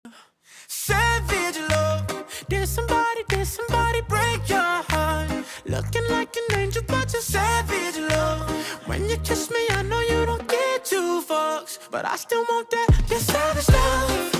Savage love. Did somebody break your heart? Looking like an angel, but you're savage love. When you kiss me, I know you don't get two fucks, but I still want that, your savage love.